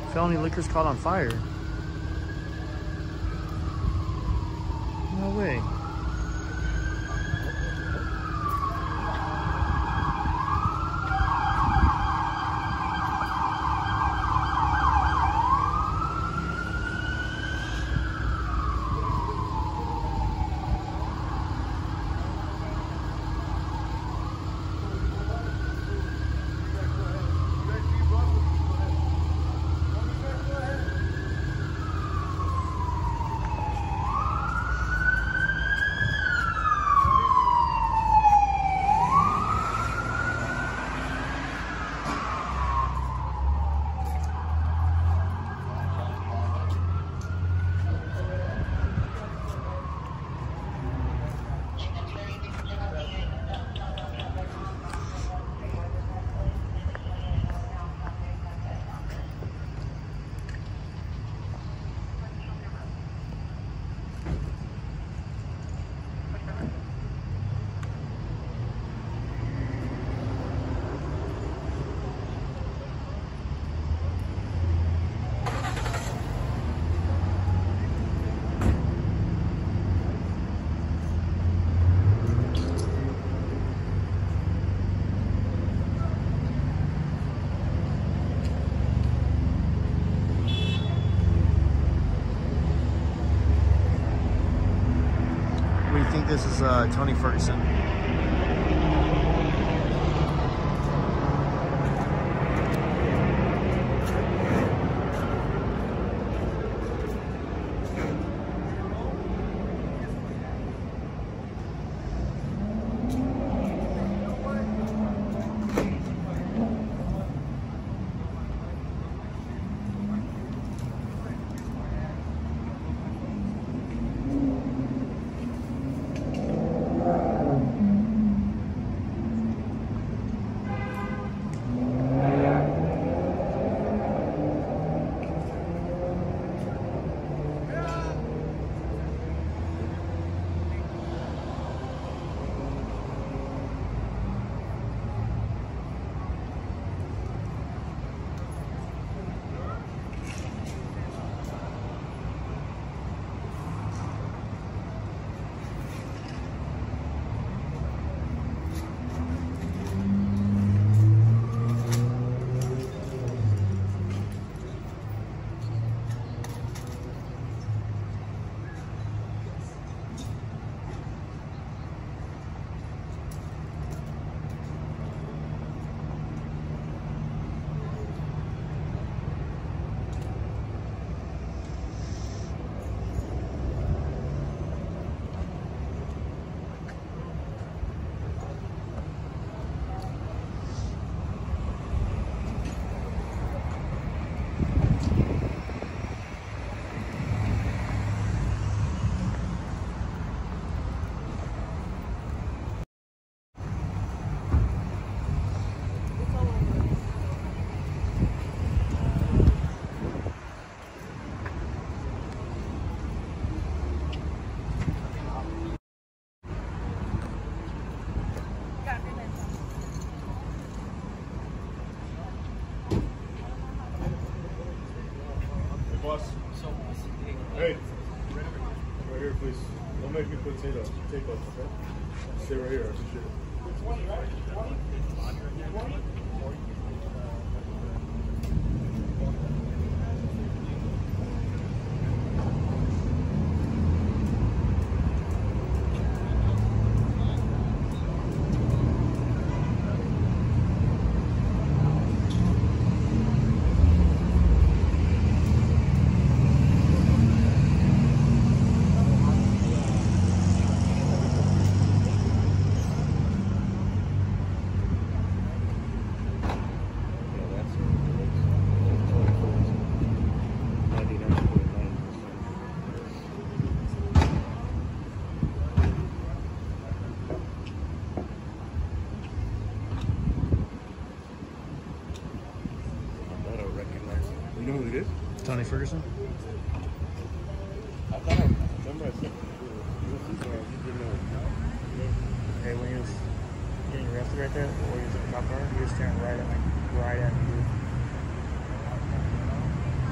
Felony liquor's caught on fire. No way. I think this is Tony Ferguson. Hey, right here, please. Don't make me put takeoff, okay? Stay right here, I appreciate it. 20, right? 20? 20? You know who it is? Tony Ferguson? I thought I remember I said Hey, when he was getting arrested right there, or he was in the cop car, he was staring right at me, right at me, dude.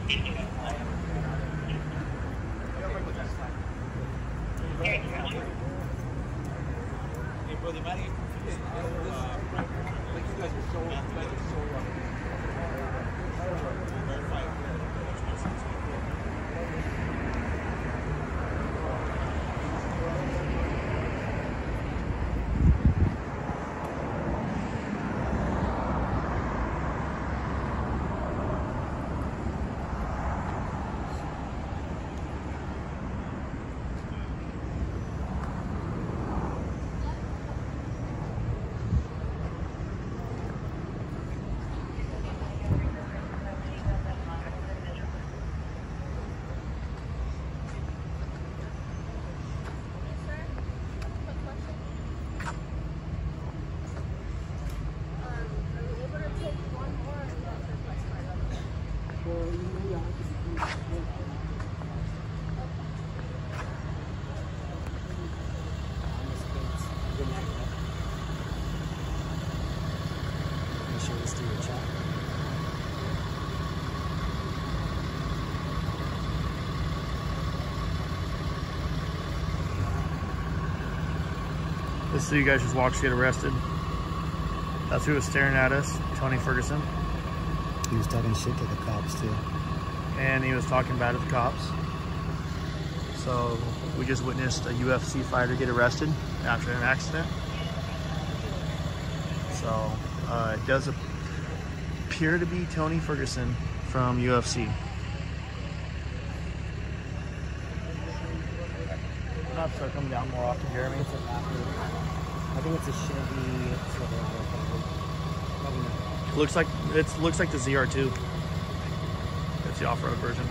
This so you guys just watched get arrested. That's who was staring at us, Tony Ferguson. He was talking shit to the cops too. And he was talking bad to the cops. So we just witnessed a UFC fighter get arrested after an accident. So it does appear to be Tony Ferguson from UFC. I'll have to start coming down more often, Jeremy. I think it's a Chevy. Looks like the ZR2. It's the off-road version.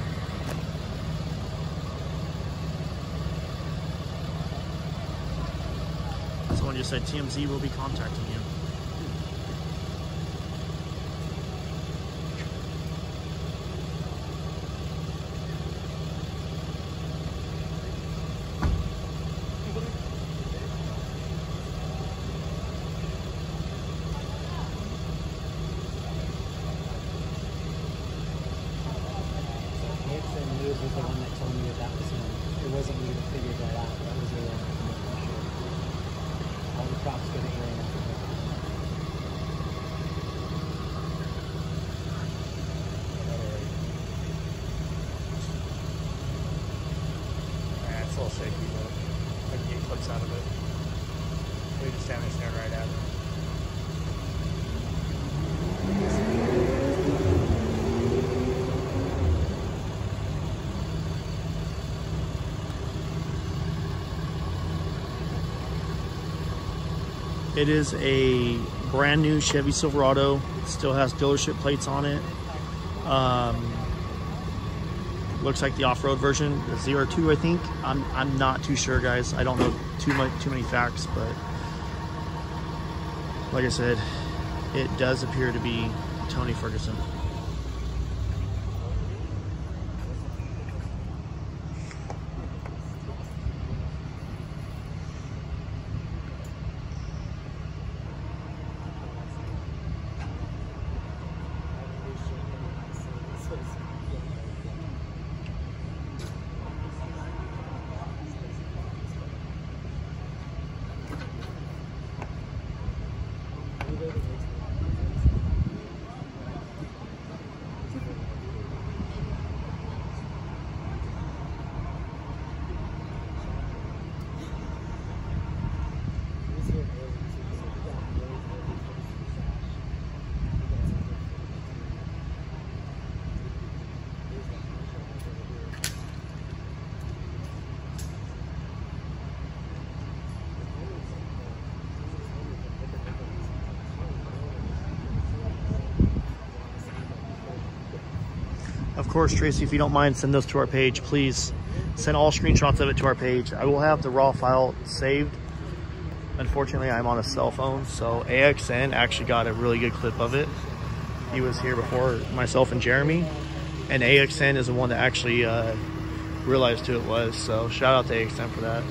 Someone just said TMZ will be contacting you. Was the one that told me that was him. It wasn't me that figured that out. That was the all the cops go to hearing after that. Yeah, it's a little shaky, but I can get clips out of it. We just stand there staring right at it. It is a brand new Chevy Silverado. It still has dealership plates on it. Looks like the off-road version, the ZR2, I think. I'm not too sure, guys. I don't know too many facts, but like I said, it does appear to be Tony Ferguson. Of course, Tracy, if you don't mind, send those to our page. Please send all screenshots of it to our page. I will have the raw file saved. Unfortunately, I'm on a cell phone, so AXN actually got a really good clip of it. He was here before myself and Jeremy, and AXN is the one that actually realized who it was. So shout out to AXN for that.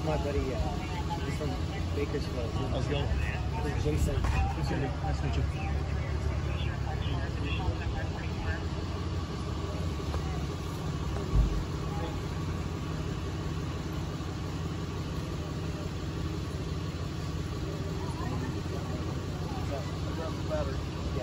my buddy. He's from Bakersfield. How's it going? Jason. Nice to meet you. Yeah.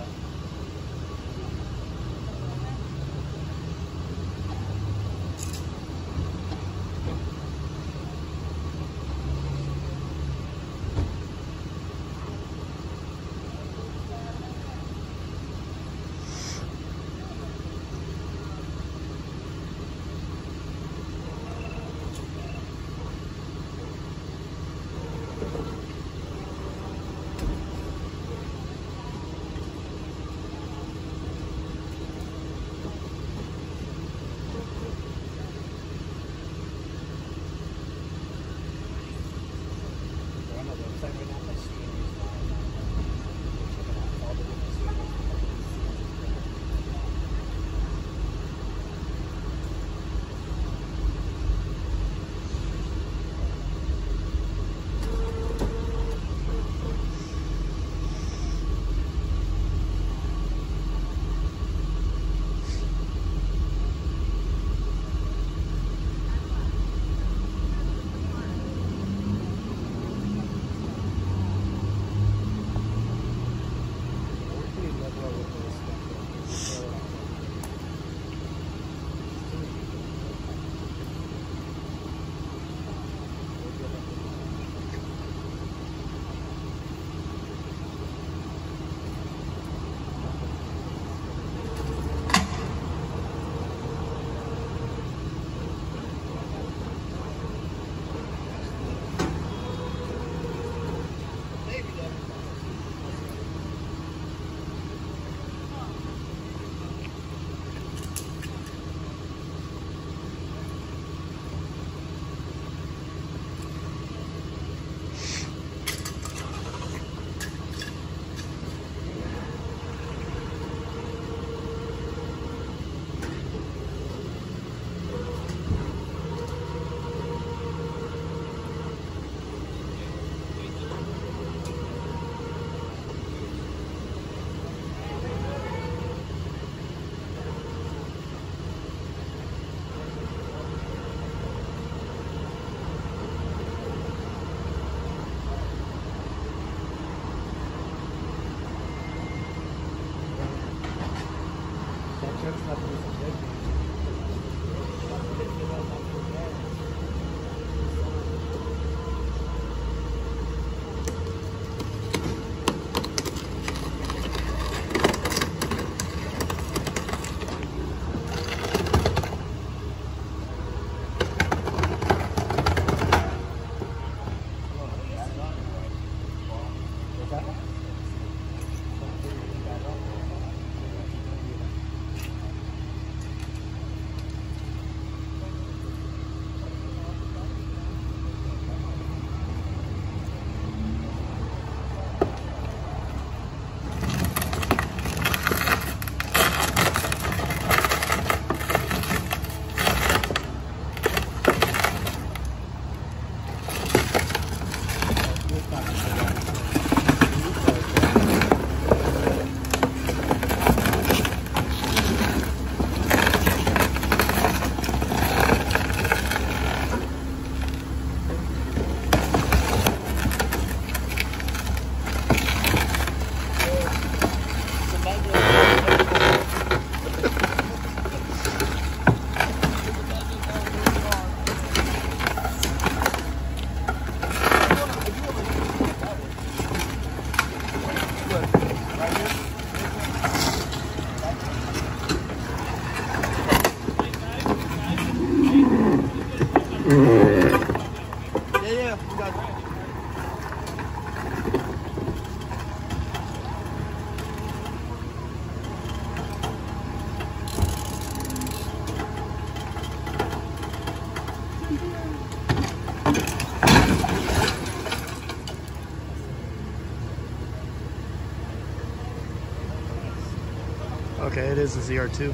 Okay, it is a ZR2.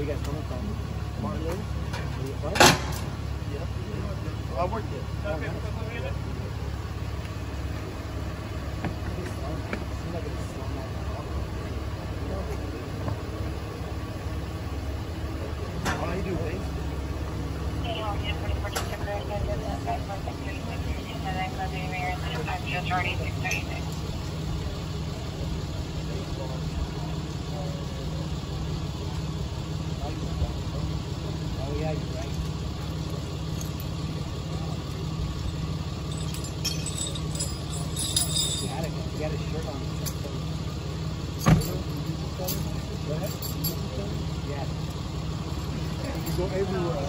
you guys coming from? Martin Lane? What? Yeah. I worked it. Oh, nice. How you do, Wayne? Oh yeah, you're right. You had a shirt on. Go ahead. Yeah. You go everywhere.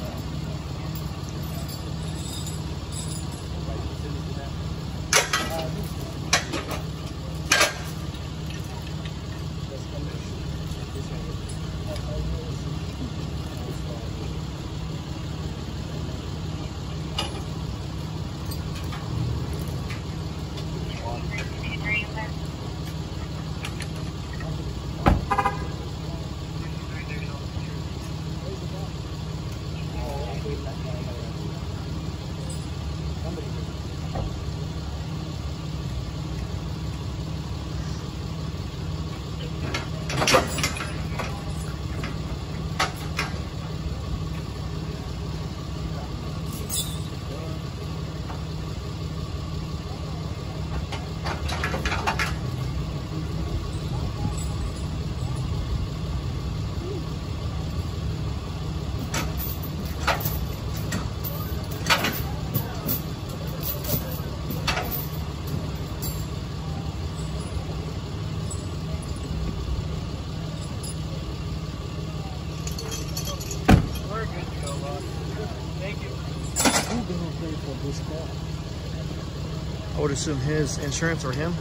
I would assume his insurance or him.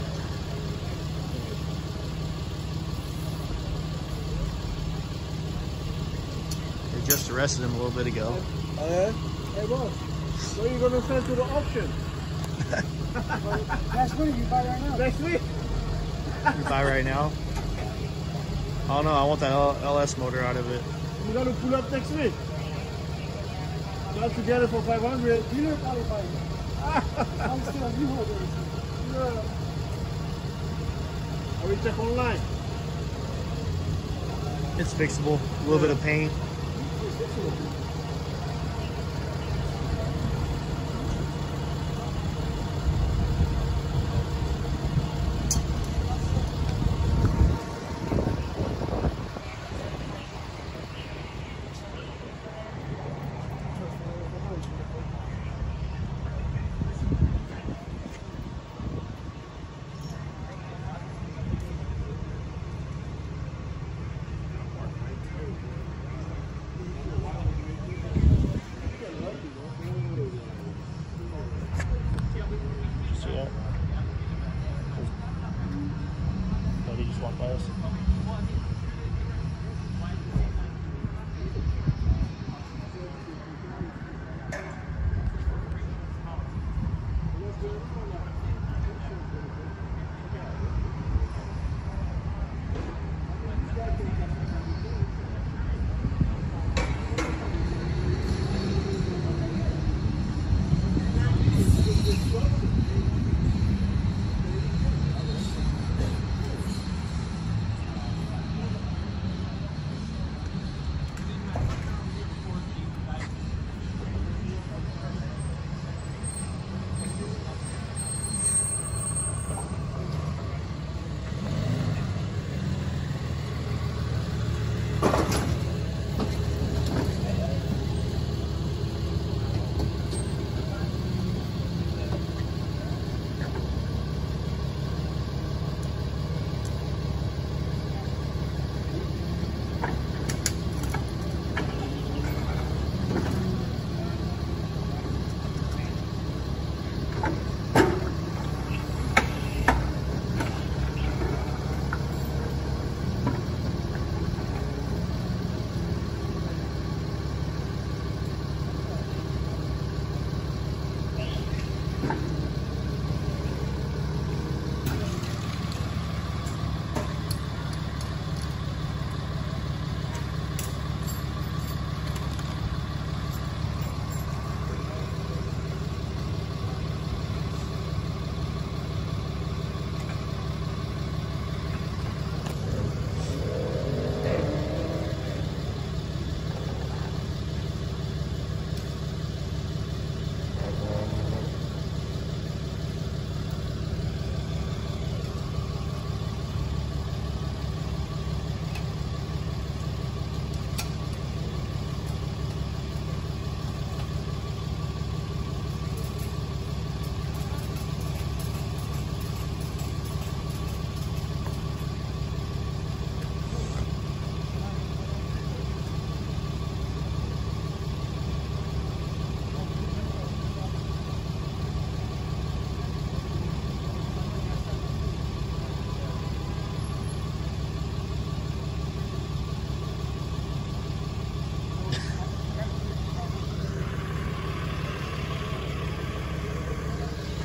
They just arrested him a little bit ago. Hey boss, what are you gonna send to the auction? Next week, you buy right now. Next week? You buy right now? Oh no, I want that LS motor out of it. We're gonna pull up next week. Got to get it for 500. Dealer qualified. I'm still a new holder. Yeah. Or we check online. It's fixable. A little bit of paint. See that? Oh, they just walked by us.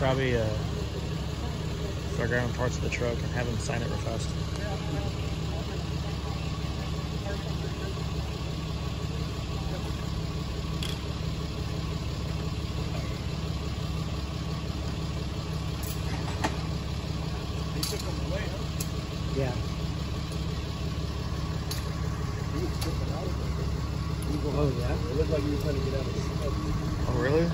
probably start grabbing parts of the truck and have him sign it real fast. He took him away, huh? Yeah. He was tripping out of it. Oh, yeah? It looked like he was trying to get out of the truck. Oh, really?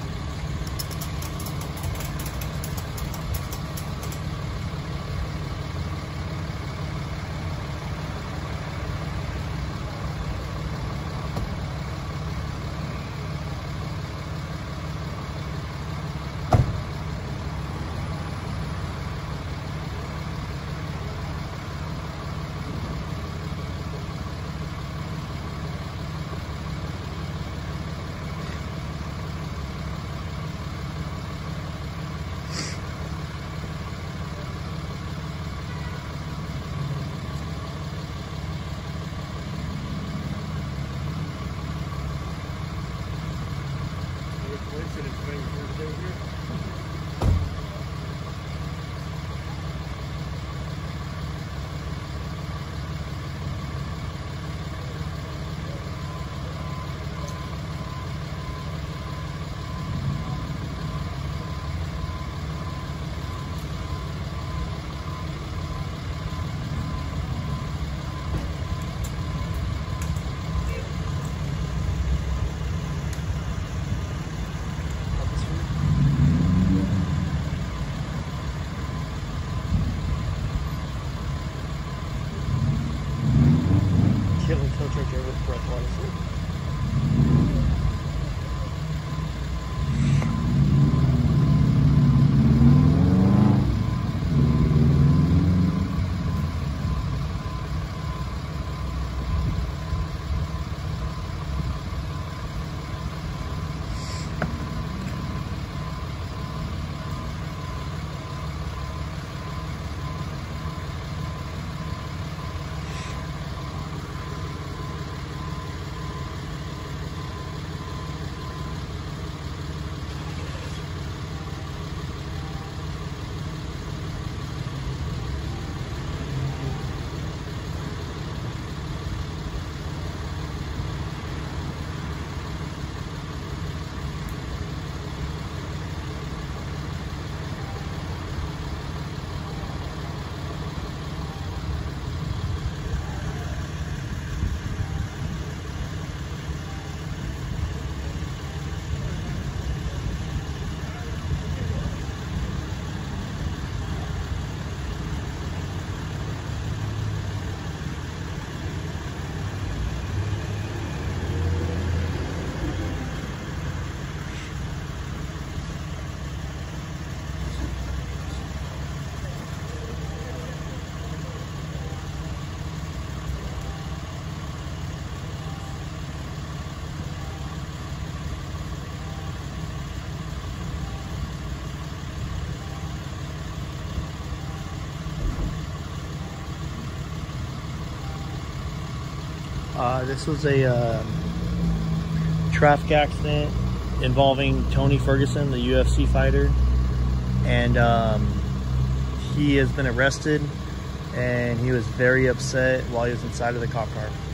Killing tow truck driver with breathalyzer. This was a traffic accident involving Tony Ferguson, the UFC fighter, and he has been arrested, and he was very upset while he was inside of the cop car.